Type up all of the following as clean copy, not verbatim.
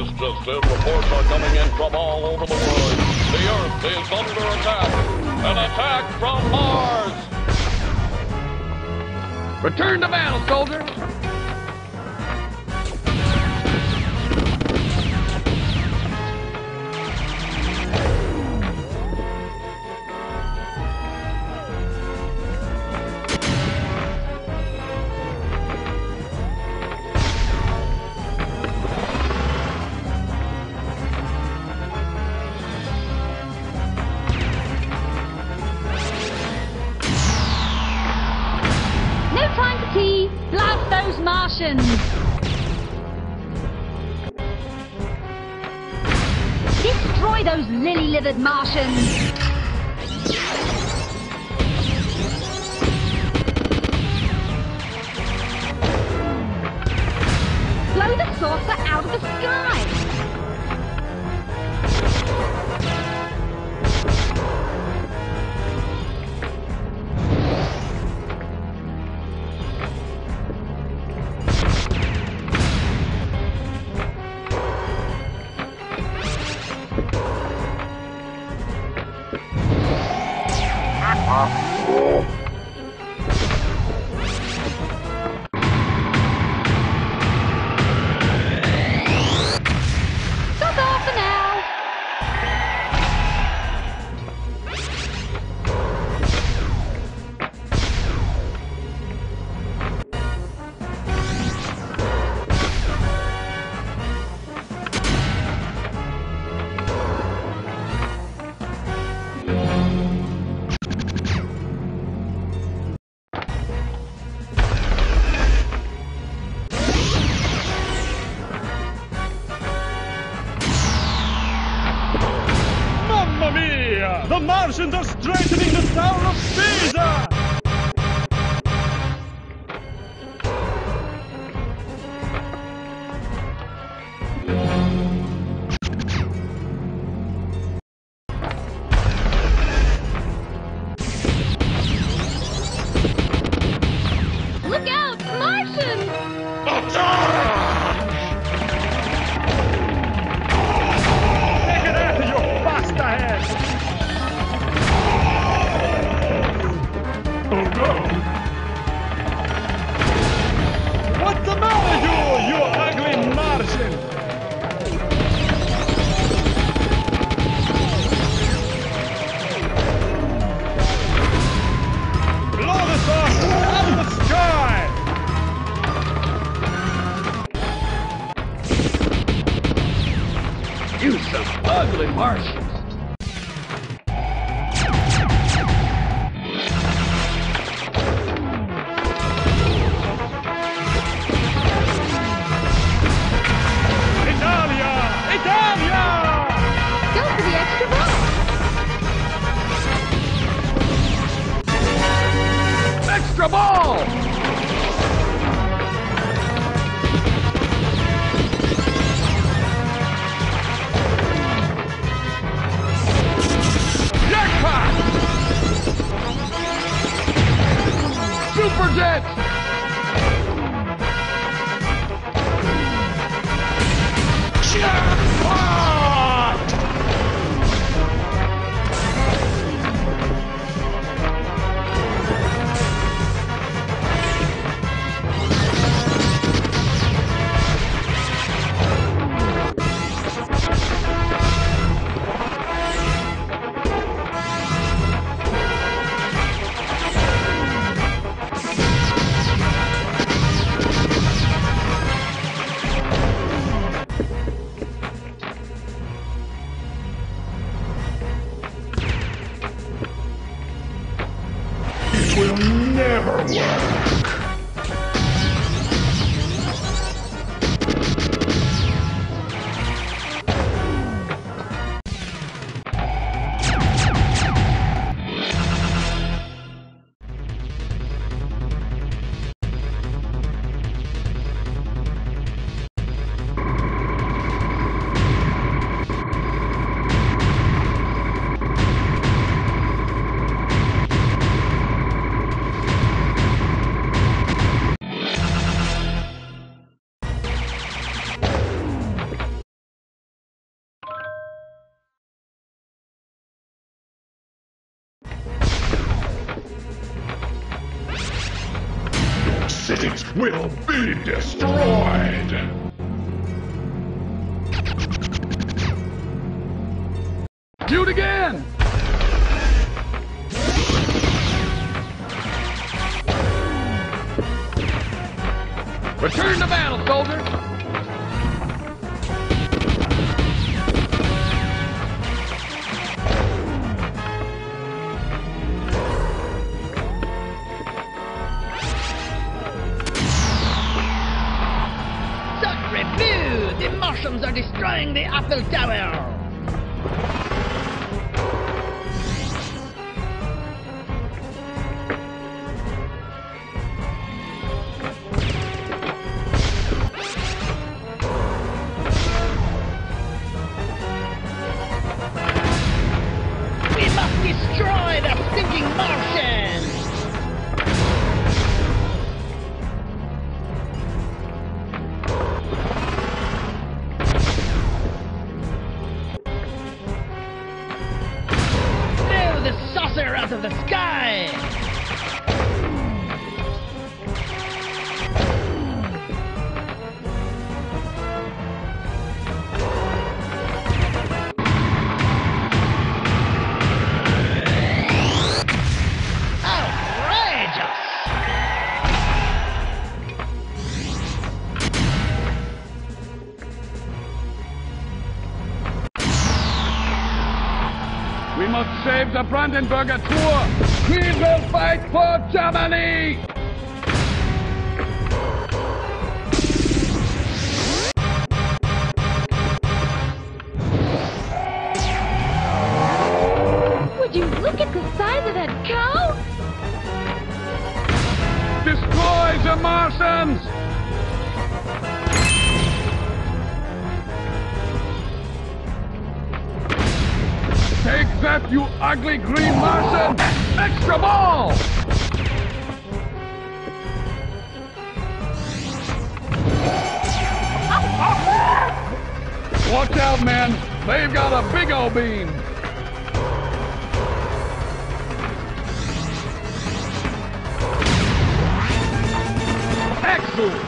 This just in, reports are coming in from all over the world. The Earth is under attack. An attack from Mars! Return to battle, soldier! Blast those Martians! Destroy those lily-livered Martians! Blow the saucer out of the sky! The Martians are strengthening the Tower of Pisa! Look out! Martians! Take it after you fast ahead! Oh no! What's the matter, you ugly Martian? Blow the sauce out of the sky! You some ugly Martians! Extra ball! Jackpot! Super Jet! Jackpot! will be destroyed. Shoot again! Return to battle, soldier! Sacre bleu! The Martians are destroying the Apple Tower! We must destroy the stinking Martians! Throw the saucer out of the sky! Outrageous! We must save the Brandenburger Tor! We will fight for Germany! Would you look at the size of that cow? Destroy the Martians! Take that, you ugly green Martian! Extra ball! Watch out, men! They've got a big old beam! Excellent!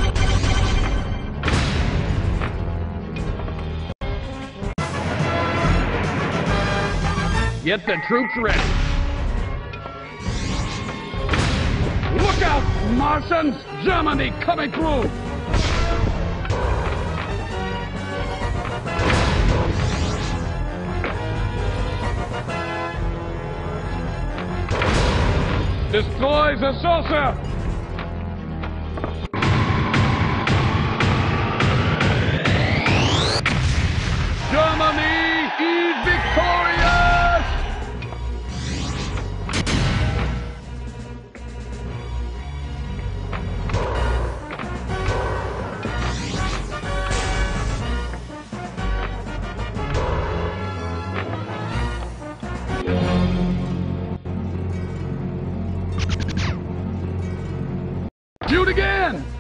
Get the troops ready. Look out, Martians! Germany coming through! Destroy the saucer! Germany is victorious! Shoot again!